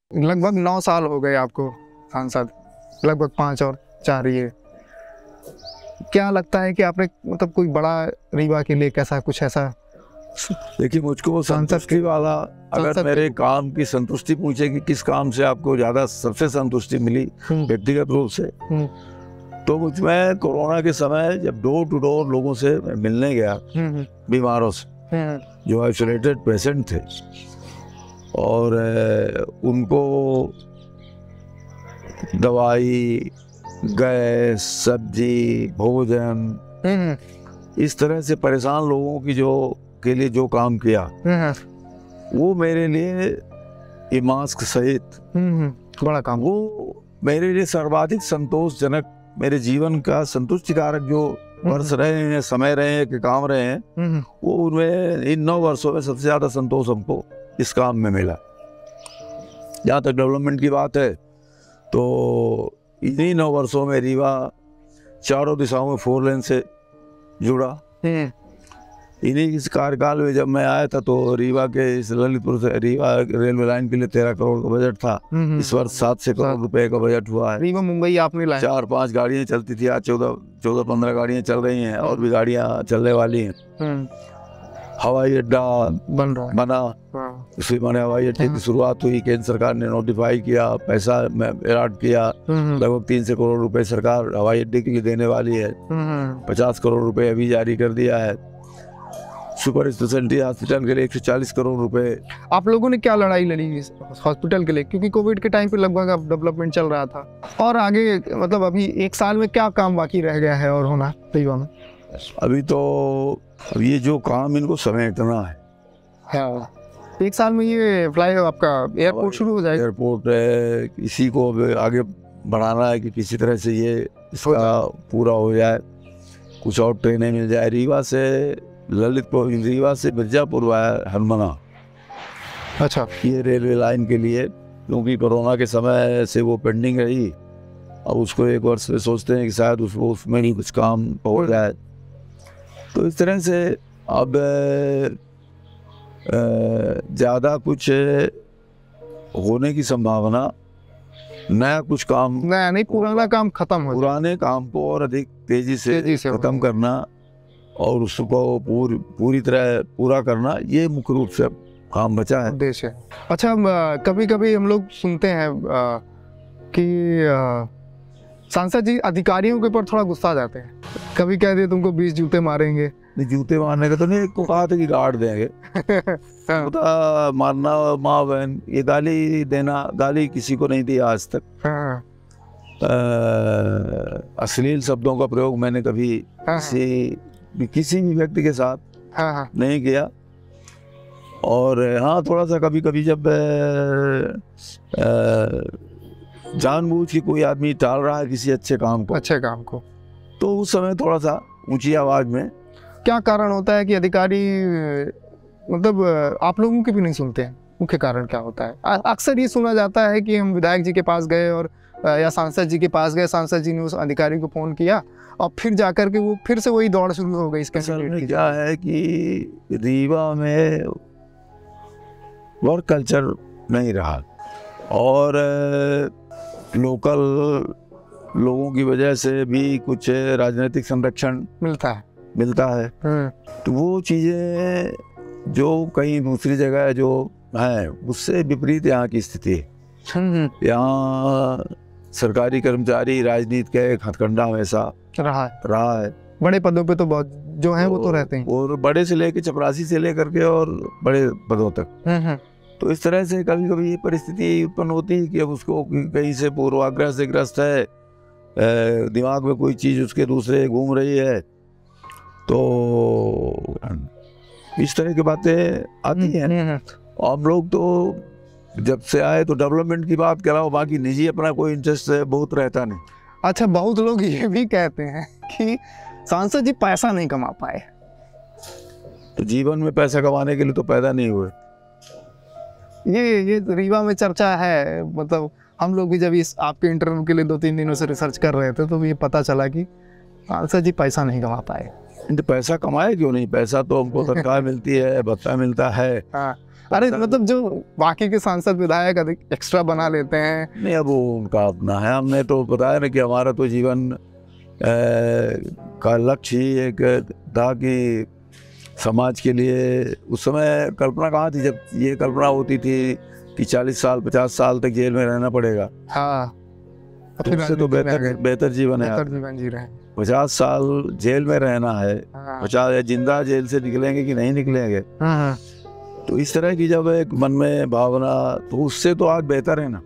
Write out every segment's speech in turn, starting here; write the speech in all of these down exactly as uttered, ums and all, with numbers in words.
लगभग नौ साल हो गए आपको सांसद, लगभग पाँच और चार ये। क्या लगता है कि आपने मतलब कोई बड़ा रीवा के लिए कैसा कुछ ऐसा? देखिए, मुझको संतुष्टि वाला, अगर मेरे काम की संतुष्टि पूछे कि किस काम से आपको ज्यादा सबसे संतुष्टि मिली व्यक्तिगत रूप से, तो मुझ में कोरोना के समय जब डोर टू डोर लोगों से मिलने गया, बीमारों से जो आइसोलेटेड पेशेंट थे, और उनको दवाई, गैस, सब्जी, भोजन, इस तरह से परेशान लोगों की जो के लिए जो काम किया, वो मेरे लिए ये मास्क सहित बड़ा काम, वो मेरे लिए सर्वाधिक संतोषजनक, मेरे जीवन का संतुष्टिकारक जो वर्ष रहे हैं, समय रहे हैं, कि काम रहे हैं, वो उनमें इन नौ वर्षों में सबसे ज्यादा संतोष हमको इस काम में मिला। जहाँ तक डेवलपमेंट की बात है, तो इन्हीं नौ वर्षों में रीवा चारों दिशाओं में फोर लेन से जुड़ा। इन्हीं इस कार्यकाल में जब मैं आया था, तो रीवा के इस ललितपुर से रीवा रेलवे लाइन के लिए तेरह करोड़ का बजट था। इस वर्ष सात सौ करोड़ रुपए का बजट हुआ है। रीवा मुंबई आपने लाया, चार पांच गाड़ियां चलती थी, आज चौदह चौदह पंद्रह गाड़ियां चल रही हैं, और भी गाड़ियां चलने वाली हैं। हवाई अड्डा बन रहा है, बना, इसी माने हवाई अड्डे की शुरुआत हुई। केंद्र सरकार ने नोटिफाई किया, पैसा अलॉट किया, लगभग तीन सौ करोड़ रुपए सरकार हवाई अड्डे के लिए देने वाली है। पचास करोड़ रुपए अभी जारी कर दिया है। सुपर स्पेशलिटी हॉस्पिटल के लिए एक सौ चालीस करोड़ रुपए। आप लोगों ने क्या लड़ाई लड़ी इस हॉस्पिटल के लिए, क्योंकि कोविड के टाइम पे लगभग अब डेवलपमेंट चल रहा था, और आगे मतलब अभी एक साल में क्या काम बाकी रह गया है और होना रीवा में? अभी तो अब ये जो काम इनको समेटना है, हाँ, एक साल में ये फ्लाई आपका एयरपोर्ट शुरू हो जाएगा। एयरपोर्ट है, इसी को आगे बढ़ाना है कि किसी तरह से ये इसका पूरा हो जाए, कुछ और ट्रेनें मिल जाए। रीवा से ललितपुर, रीवा से मिर्जापुर वाया हरमना, अच्छा, ये रेलवे लाइन के लिए, क्योंकि कोरोना के समय से वो पेंडिंग रही। अब उसको एक वर्ष में सोचते हैं कि शायद उसको उसमें ही कुछ काम हो जाए। तो इस तरह से अब ज़्यादा कुछ होने की संभावना, नया कुछ काम नया नहीं, पुराना काम खत्म हो, पुराने काम को और अधिक तेजी से, तेजी से खत्म करना और उसको पूरी पूरी तरह पूरा करना, ये मुख्य रूप से काम बचा है, उद्देश्य है। अच्छा, कभी कभी हम लोग सुनते हैं आ, कि आ, सांसद जी अधिकारियों के ऊपर थोड़ा गुस्सा जाते हैं, कभी कह दिए तुमको बीस जूते मारेंगे। नहीं, जूते मारने का तो नहीं, को कहा था कि गाड़ देंगे। हाँ। मारना, माँ बहन, ये गाली देना, गाली किसी को नहीं दी आज तक। हाँ। अश्लील शब्दों का प्रयोग मैंने कभी हाँ। किसी किसी भी व्यक्ति के साथ हाँ। हाँ। नहीं किया। और हाँ, थोड़ा सा कभी कभी जब जानबूझ के कोई आदमी टाल रहा है किसी अच्छे काम को अच्छे काम को तो उस समय थोड़ा सा ऊंची आवाज में। क्या कारण होता है कि अधिकारी मतलब आप लोगों की भी नहीं सुनते हैं? मुख्य कारण क्या होता है? अक्सर ये सुना जाता है कि हम विधायक जी के पास गए और या सांसद जी के पास गए, सांसद जी ने उस अधिकारी को फोन किया और फिर जाकर के वो फिर से वही दौड़ शुरू हो गई। इसका क्या है कि रीवा में वर्क कल्चर नहीं रहा और लोकल लोगों की वजह से भी कुछ राजनीतिक संरक्षण मिलता है मिलता है तो वो चीजें जो कहीं दूसरी जगह जो है उससे विपरीत यहाँ की स्थिति है। यहाँ सरकारी कर्मचारी राजनीति का एक हथकंडा हमेशा रहा है रहा है बड़े पदों पे तो बहुत जो हैं वो तो रहते हैं, और बड़े से लेके चपरासी से लेकर के और बड़े पदों तक। तो इस तरह से कभी कभी ये परिस्थिति उत्पन्न होती है कि अब उसको कहीं से पूर्वाग्रह से ग्रस्त है, दिमाग में कोई चीज उसके दूसरे घूम रही है, तो इस तरह की बातें आती हैं। हम लोग तो जब से आए तो डेवलपमेंट की बात कर रहा हूँ, बाकी निजी अपना कोई इंटरेस्ट बहुत रहता नहीं। अच्छा, बहुत लोग ये भी कहते हैं कि सांसद जी पैसा नहीं कमा पाए। तो जीवन में पैसा कमाने के लिए तो पैदा नहीं हुए। ये ये रीवा में चर्चा है, मतलब हम लोग भी जब इस आपके इंटरव्यू के लिए दो तीन दिनों से रिसर्च कर रहे थे तो ये पता चला कि सांसद जी पैसा नहीं कमा पाए। तो पैसा कमाए क्यों नहीं? पैसा तो हमको सरकार मिलती है, भत्ता मिलता है। हाँ, अरे मतलब जो बाकी के सांसद विधायक अधिक एक्स्ट्रा बना लेते हैं। नहीं, अब वो उनका अपना है। हमने तो बताया ना कि हमारा तो जीवन ए, का लक्ष्य ही एक था कि समाज के लिए। उस समय कल्पना कहाँ थी, जब ये कल्पना होती थी कि चालीस साल पचास साल तक जेल में रहना पड़ेगा। हाँ, तो उससे तो बेहतर बेहतर जीवन है, बेहतर जीवन जी रहे हैं। पचास साल जेल में रहना है। हाँ। पचास जिंदा जेल से निकलेंगे कि नहीं निकलेंगे। हाँ। तो इस तरह की जब एक मन में भावना, तो उससे तो आज बेहतर है ना।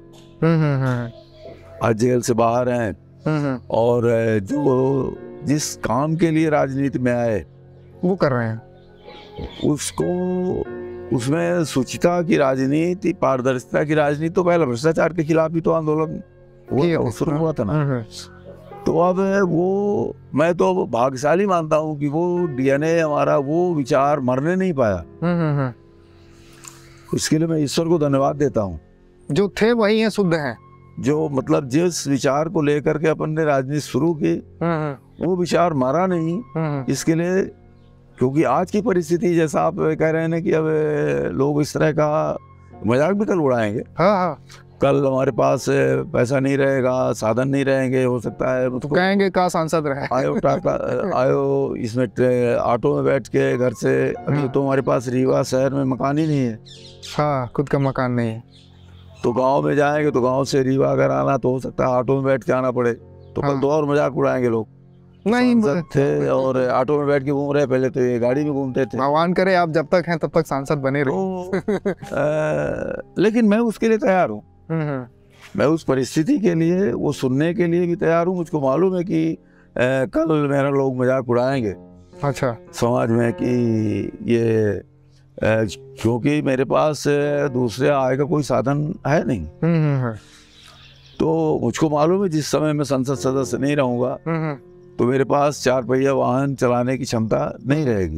आज जेल से बाहर हैं और जो जिस काम के लिए राजनीति में आए वो कर रहे हैं, उसको उसमें शुचिता की राजनीति, पारदर्शिता की राजनीति। तो पहले भ्रष्टाचार के खिलाफ ही तो आंदोलन हुआ, शुरू हुआ था ना। तो अब वो, मैं तो भाग्यशाली मानता हूँ कि वो डीएनए हमारा, वो विचार मरने नहीं पाया। इसके लिए मैं ईश्वर को धन्यवाद देता हूँ। जो थे वही हैं, शुद्ध हैं। जो मतलब जिस विचार को लेकर के अपन ने राजनीति शुरू की, वो विचार मरा नहीं। इसके लिए, क्योंकि आज की परिस्थिति जैसा आप कह रहे हैं ना कि अब लोग इस तरह का मजाक भी कल उड़ाएंगे। हाँ हाँ। कल हमारे पास पैसा नहीं रहेगा, साधन नहीं रहेंगे, हो सकता है तो कहेंगे का सांसद रहे, आयो टाका आयो इसमें ऑटो में बैठ के घर से। अभी तो हमारे पास रीवा शहर में मकान ही नहीं है। हाँ, खुद का मकान नहीं है। तो गांव में जाएंगे तो गांव से रीवा अगर आना तो हो सकता है ऑटो में बैठ के आना पड़े। तो कल तो और मजाक उड़ाएंगे लोग। नहीं थे और ऑटो में बैठ के घूम रहे, पहले तो ये गाड़ी में घूमते थे। भगवान करे आप जब तक हैं तब तक सांसद बने रहो। तो, लेकिन मैं उसके लिए तैयार हूँ। मैं उस परिस्थिति के लिए, वो सुनने के लिए भी तैयार हूँ। मुझको मालूम है कि आ, कल मेरा लोग मजाक उड़ाएंगे अच्छा समाज में कि ये, क्योंकि मेरे पास दूसरे आय का कोई साधन है नहीं। तो मुझको मालूम है जिस समय मैं संसद सदस्य नहीं रहूंगा तो मेरे पास चार पहिया वाहन चलाने की क्षमता नहीं रहेगी।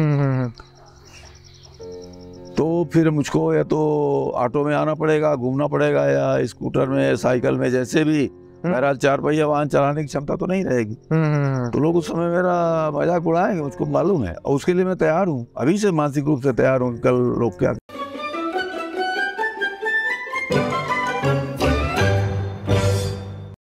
तो फिर मुझको या तो ऑटो में आना पड़ेगा, घूमना पड़ेगा, या स्कूटर में, साइकिल में, जैसे भी। मेरा चार पहिया वाहन चलाने की क्षमता तो नहीं रहेगी। तो लोग उस समय मेरा मजाक उड़ाएंगे, मुझको मालूम है। और उसके लिए मैं तैयार हूँ, अभी से मानसिक रूप से तैयार हूँ। कल लोग क्या